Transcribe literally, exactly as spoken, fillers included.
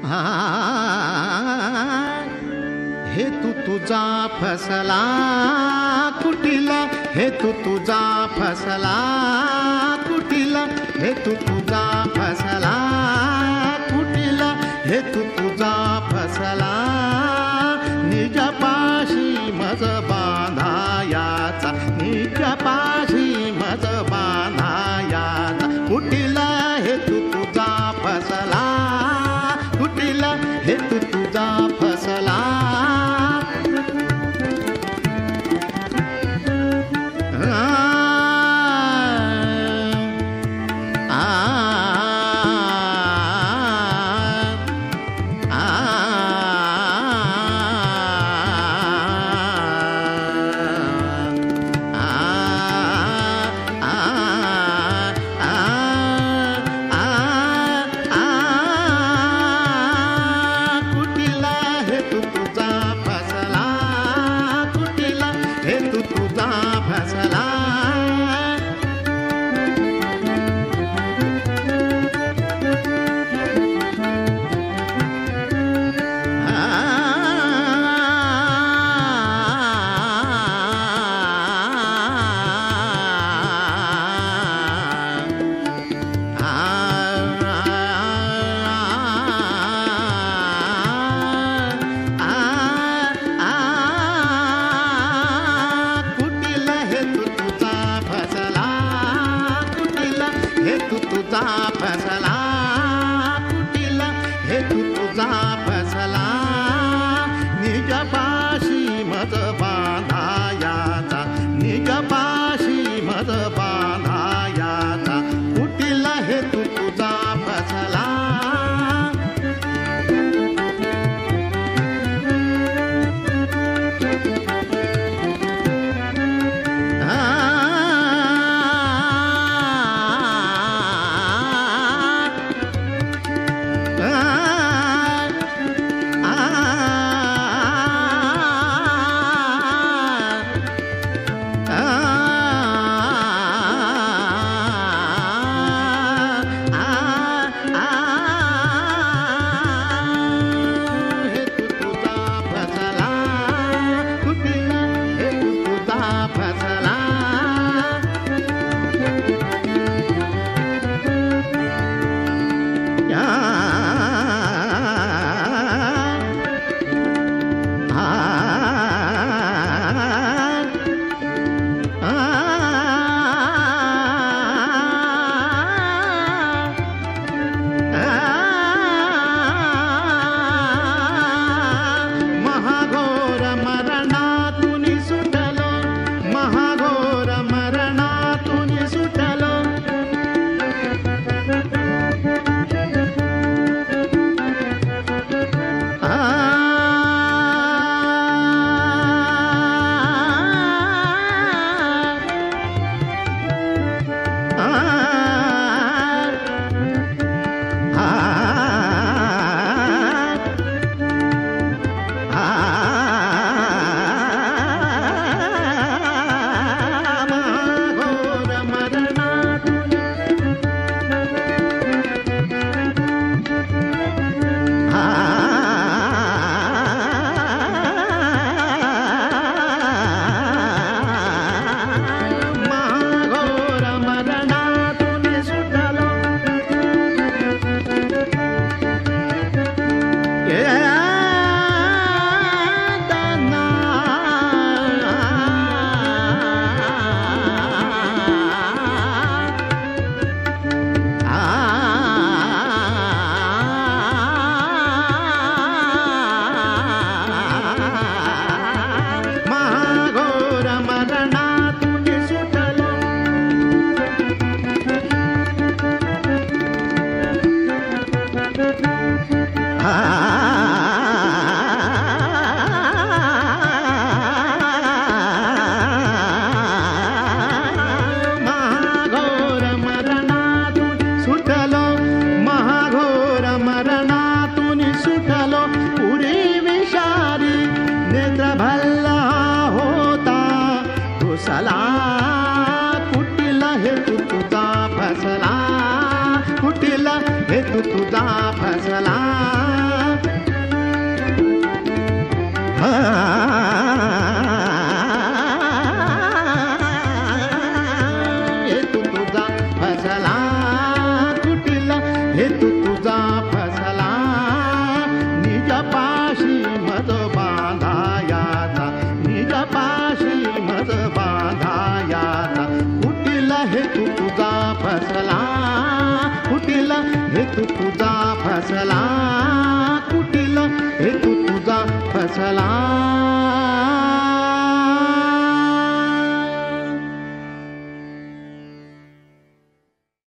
हेतू तुझा फसला कुटीला, हेतू तुझा फसला कुटीला, हेतू तुझा फसला कुटीला, हेतू तुझा फसला निज पाशी मज बांधायाचा, निज पाशी मज बांधायाचा कुटीला, हेतू तुझा फसला कुटीला, हेतू तुझा फसला फसला कुटीला, हेतू तुझा फसला निज पाशी मज बांधायाचा, निज पाशी मज बांधायाचा कुटीला, हेतू तुझा फसला हेतू तुझा फसला हेतू तुझा फसला कुटिल हेतू तुझा फसला